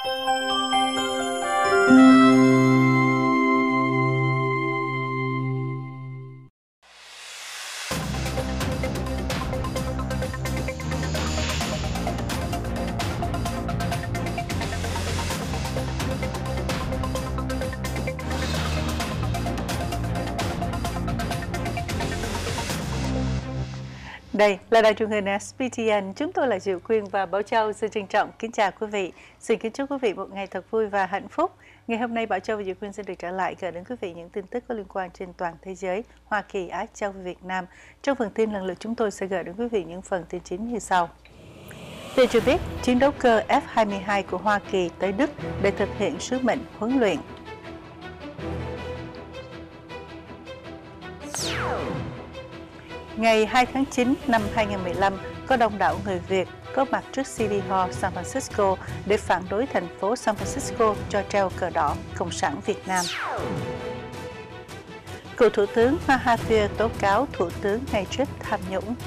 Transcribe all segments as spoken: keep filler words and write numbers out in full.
Đây là đài truyền hình ét bê tê en, chúng tôi là Diệu Quyên và Bảo Châu xin trân trọng kính chào quý vị. Xin kính chúc quý vị một ngày thật vui và hạnh phúc. Ngày hôm nay Bảo Châu và Diệu Quyên xin được trở lại gửi đến quý vị những tin tức có liên quan trên toàn thế giới, Hoa Kỳ, Á Châu và Việt Nam. Trong phần tin lần lượt chúng tôi sẽ gửi đến quý vị những phần tin chính như sau. Tin cho biết, chiến đấu cơ F hai mươi hai của Hoa Kỳ tới Đức để thực hiện sứ mệnh huấn luyện. Ngày hai tháng chín năm hai nghìn không trăm mười lăm, có đông đảo người Việt có mặt trước City Hall San Francisco để phản đối thành phố San Francisco cho treo cờ đỏ Cộng sản Việt Nam. Cựu Thủ tướng Mahathir tố cáo Thủ tướng Najib tham nhũng.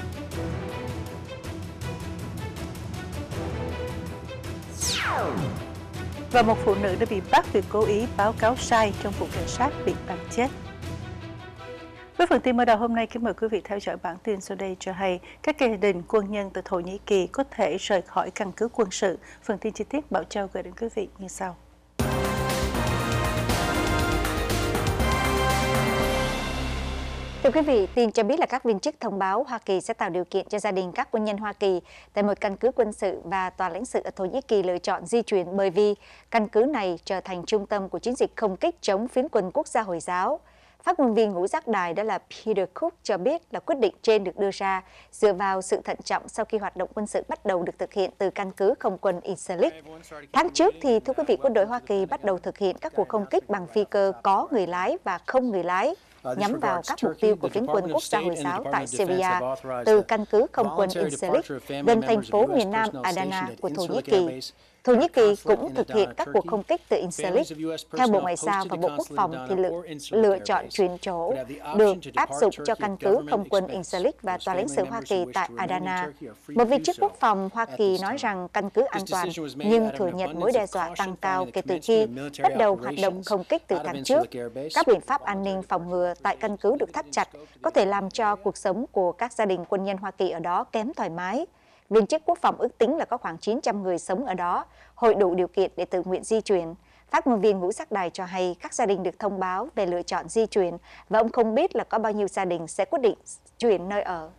Và một phụ nữ đã bị bắt vì cố ý báo cáo sai trong vụ cảnh sát bị bắn chết. Với phần tin mở đầu hôm nay, kính mời quý vị theo dõi bản tin sau đây cho hay các gia đình quân nhân từ Thổ Nhĩ Kỳ có thể rời khỏi căn cứ quân sự. Phần tin chi tiết Bảo Châu gửi đến quý vị như sau. Thưa quý vị, tin cho biết là các viên chức thông báo Hoa Kỳ sẽ tạo điều kiện cho gia đình các quân nhân Hoa Kỳ tại một căn cứ quân sự và tòa lãnh sự ở Thổ Nhĩ Kỳ lựa chọn di chuyển bởi vì căn cứ này trở thành trung tâm của chiến dịch không kích chống phiến quân Quốc gia Hồi giáo. Phát ngôn viên ngũ giác đài đó là Peter Cook cho biết là quyết định trên được đưa ra dựa vào sự thận trọng sau khi hoạt động quân sự bắt đầu được thực hiện từ căn cứ không quân Incirlik. Tháng trước thì, thưa quý vị, quân đội Hoa Kỳ bắt đầu thực hiện các cuộc không kích bằng phi cơ có người lái và không người lái, nhắm vào các mục tiêu của phiến quân Quốc gia Hồi giáo tại Syria từ căn cứ không quân Incirlik gần thành phố miền nam Adana của Thổ Nhĩ Kỳ. Thổ Nhĩ Kỳ cũng thực hiện các cuộc không kích từ Incirlik. Theo Bộ Ngoại giao và Bộ Quốc phòng thì lựa, lựa chọn chuyển chỗ được áp dụng cho căn cứ không quân Incirlik và tòa lãnh sự Hoa Kỳ tại Adana. Một viên chức quốc phòng Hoa Kỳ nói rằng căn cứ an toàn nhưng thừa nhận mối đe dọa tăng cao kể từ khi bắt đầu hoạt động không kích từ tháng trước. Các biện pháp an ninh phòng ngừa tại căn cứ được thắt chặt có thể làm cho cuộc sống của các gia đình quân nhân Hoa Kỳ ở đó kém thoải mái. Viên chức quốc phòng ước tính là có khoảng chín trăm người sống ở đó, hội đủ điều kiện để tự nguyện di chuyển. Phát ngôn viên ngũ giác đài cho hay các gia đình được thông báo về lựa chọn di chuyển và ông không biết là có bao nhiêu gia đình sẽ quyết định chuyển nơi ở.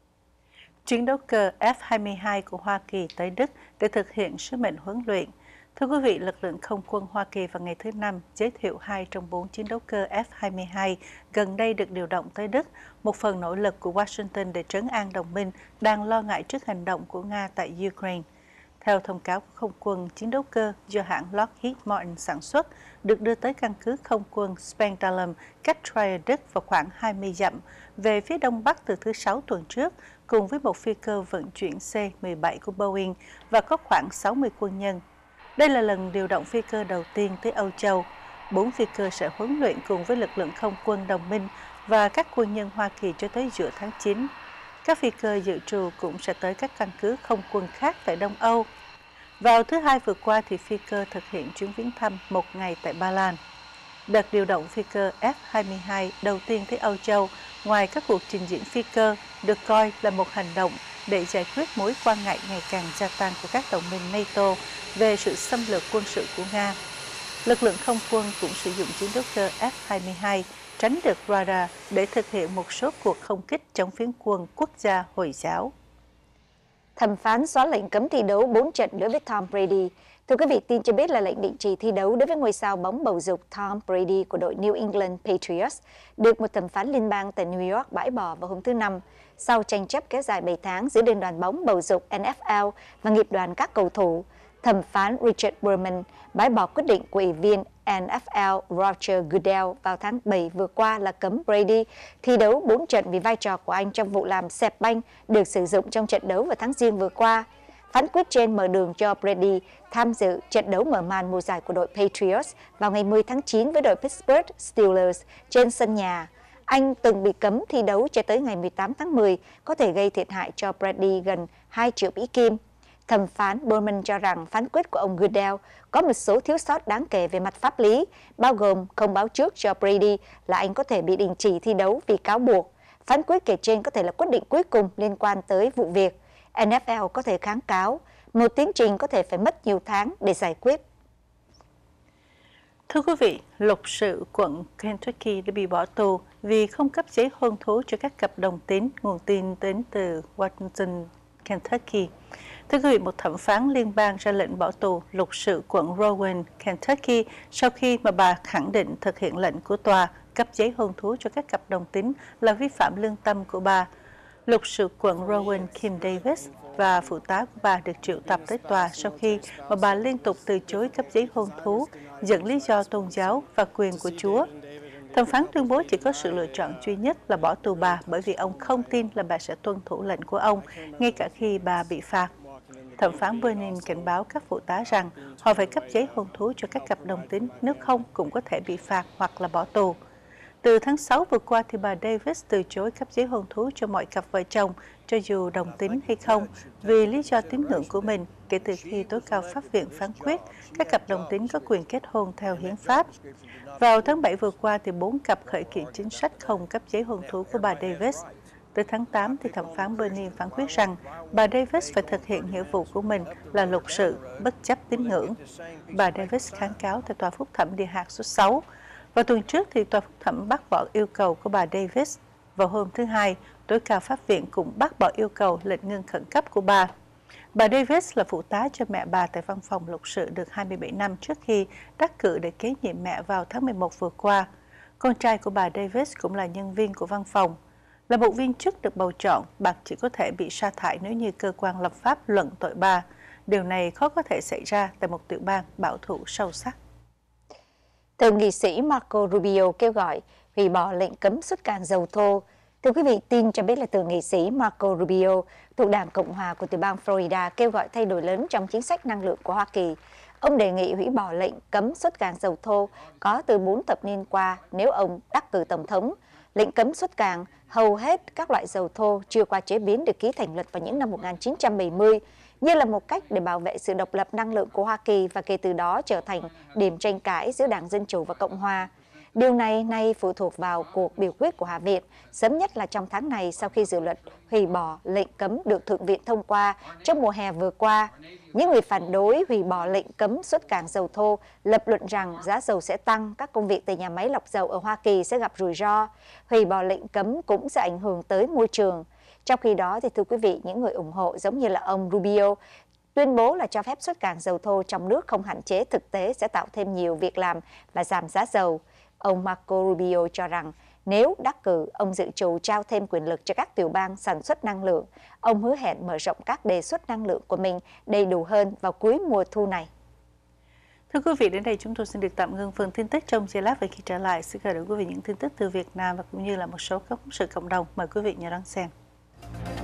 Chiến đấu cơ F hai mươi hai của Hoa Kỳ tới Đức để thực hiện sứ mệnh huấn luyện. Thưa quý vị, lực lượng không quân Hoa Kỳ vào ngày thứ Năm giới thiệu hai trong bốn chiến đấu cơ F hai mươi hai gần đây được điều động tới Đức, một phần nỗ lực của Washington để trấn an đồng minh đang lo ngại trước hành động của Nga tại Ukraine. Theo thông cáo của không quân, chiến đấu cơ do hãng Lockheed Martin sản xuất được đưa tới căn cứ không quân Spangdahlem cách Trier, Đức vào khoảng hai mươi dặm về phía đông bắc từ thứ Sáu tuần trước, cùng với một phi cơ vận chuyển C mười bảy của Boeing và có khoảng sáu mươi quân nhân. Đây là lần điều động phi cơ đầu tiên tới Âu Châu. Bốn phi cơ sẽ huấn luyện cùng với lực lượng không quân đồng minh và các quân nhân Hoa Kỳ cho tới giữa tháng chín. Các phi cơ dự trù cũng sẽ tới các căn cứ không quân khác tại Đông Âu. Vào thứ Hai vừa qua thì phi cơ thực hiện chuyến viếng thăm một ngày tại Ba Lan. Đợt điều động phi cơ F hai mươi hai đầu tiên tới Âu Châu, ngoài các cuộc trình diễn phi cơ, được coi là một hành động để giải quyết mối quan ngại ngày càng gia tăng của các đồng minh NATO về sự xâm lược quân sự của Nga. Lực lượng không quân cũng sử dụng chiến đấu cơ F hai mươi hai tránh được radar để thực hiện một số cuộc không kích chống phiến quân Quốc gia Hồi giáo. Thẩm phán xóa lệnh cấm thi đấu bốn trận đối với Tom Brady. Thưa quý vị, tin cho biết là lệnh định trì thi đấu đối với ngôi sao bóng bầu dục Tom Brady của đội New England Patriots được một thẩm phán liên bang tại New York bãi bỏ vào hôm thứ Năm, sau tranh chấp kéo dài bảy tháng giữa Liên đoàn bóng bầu dục N F L và nghiệp đoàn các cầu thủ. Thẩm phán Richard Berman bãi bỏ quyết định của ủy viên N F L Roger Goodell vào tháng bảy vừa qua là cấm Brady thi đấu bốn trận vì vai trò của anh trong vụ làm xẹp banh được sử dụng trong trận đấu vào tháng Giêng vừa qua. Phán quyết trên mở đường cho Brady tham dự trận đấu mở màn mùa giải của đội Patriots vào ngày mười tháng chín với đội Pittsburgh Steelers trên sân nhà. Anh từng bị cấm thi đấu cho tới ngày mười tám tháng mười, có thể gây thiệt hại cho Brady gần hai triệu Mỹ Kim. Thẩm phán Berman cho rằng phán quyết của ông Goodell có một số thiếu sót đáng kể về mặt pháp lý, bao gồm không báo trước cho Brady là anh có thể bị đình chỉ thi đấu vì cáo buộc. Phán quyết kể trên có thể là quyết định cuối cùng liên quan tới vụ việc. en ép lờ có thể kháng cáo. Một tiến trình có thể phải mất nhiều tháng để giải quyết. Thưa quý vị, luật sự quận Kentucky đã bị bỏ tù vì không cấp giấy hôn thú cho các cặp đồng tính, nguồn tin đến từ Washington, Kentucky. Thưa quý vị, một thẩm phán liên bang ra lệnh bỏ tù luật sự quận Rowan, Kentucky sau khi mà bà khẳng định thực hiện lệnh của tòa cấp giấy hôn thú cho các cặp đồng tính là vi phạm lương tâm của bà. Luật sự quận Rowan Kim Davis và phụ tá của bà được triệu tập tới tòa sau khi mà bà liên tục từ chối cấp giấy hôn thú, dẫn lý do tôn giáo và quyền của Chúa. Thẩm phán tuyên bố chỉ có sự lựa chọn duy nhất là bỏ tù bà bởi vì ông không tin là bà sẽ tuân thủ lệnh của ông, ngay cả khi bà bị phạt. Thẩm phán Bernin cảnh báo các phụ tá rằng họ phải cấp giấy hôn thú cho các cặp đồng tính, nếu không cũng có thể bị phạt hoặc là bỏ tù. Từ tháng sáu vừa qua thì bà Davis từ chối cấp giấy hôn thú cho mọi cặp vợ chồng, cho dù đồng tính hay không, vì lý do tín ngưỡng của mình, kể từ khi tối cao pháp viện phán quyết các cặp đồng tính có quyền kết hôn theo hiến pháp. Vào tháng bảy vừa qua thì bốn cặp khởi kiện chính sách không cấp giấy hôn thú của bà Davis. Tới tháng tám thì thẩm phán Bernie phán quyết rằng bà Davis phải thực hiện nghĩa vụ của mình là luật sự, bất chấp tín ngưỡng. Bà Davis kháng cáo tại tòa phúc thẩm địa hạt số sáu. Vào tuần trước thì tòa phúc thẩm bác bỏ yêu cầu của bà Davis. Vào hôm thứ Hai, tối cao pháp viện cũng bác bỏ yêu cầu lệnh ngưng khẩn cấp của bà. Bà Davis là phụ tá cho mẹ bà tại văn phòng luật sự được hai mươi bảy năm trước khi đắc cử để kế nhiệm mẹ vào tháng mười một vừa qua. Con trai của bà Davis cũng là nhân viên của văn phòng. Là một viên chức được bầu chọn, bà chỉ có thể bị sa thải nếu như cơ quan lập pháp luận tội bà. Điều này khó có thể xảy ra tại một tiểu bang bảo thủ sâu sắc. Thượng nghị sĩ Marco Rubio kêu gọi hủy bỏ lệnh cấm xuất cảng dầu thô. Thưa quý vị, tin cho biết là thượng nghị sĩ Marco Rubio thuộc Đảng Cộng hòa của tiểu bang Florida kêu gọi thay đổi lớn trong chính sách năng lượng của Hoa Kỳ. Ông đề nghị hủy bỏ lệnh cấm xuất cảng dầu thô có từ bốn thập niên qua nếu ông đắc cử tổng thống. Lệnh cấm xuất cảng hầu hết các loại dầu thô chưa qua chế biến được ký thành luật vào những năm một nghìn chín trăm bảy mươi như là một cách để bảo vệ sự độc lập năng lượng của Hoa Kỳ và kể từ đó trở thành điểm tranh cãi giữa Đảng Dân Chủ và Cộng hòa. Điều này nay phụ thuộc vào cuộc biểu quyết của Hạ viện, sớm nhất là trong tháng này sau khi dự luật hủy bỏ lệnh cấm được Thượng viện thông qua trong mùa hè vừa qua. Những người phản đối hủy bỏ lệnh cấm xuất cảng dầu thô lập luận rằng giá dầu sẽ tăng, các công việc tại nhà máy lọc dầu ở Hoa Kỳ sẽ gặp rủi ro. Hủy bỏ lệnh cấm cũng sẽ ảnh hưởng tới môi trường. Trong khi đó, thì thưa quý vị, những người ủng hộ giống như là ông Rubio tuyên bố là cho phép xuất cảng dầu thô trong nước không hạn chế thực tế sẽ tạo thêm nhiều việc làm và giảm giá dầu. Ông Marco Rubio cho rằng nếu đắc cử, ông dự trù trao thêm quyền lực cho các tiểu bang sản xuất năng lượng. Ông hứa hẹn mở rộng các đề xuất năng lượng của mình đầy đủ hơn vào cuối mùa thu này. Thưa quý vị, đến đây chúng tôi xin được tạm ngưng phần tin tức trong giây lát. Và khi trở lại, xin gửi đến quý vị những tin tức từ Việt Nam và cũng như là một số các sự cộng đồng. Mời quý vị nhớ đón xem.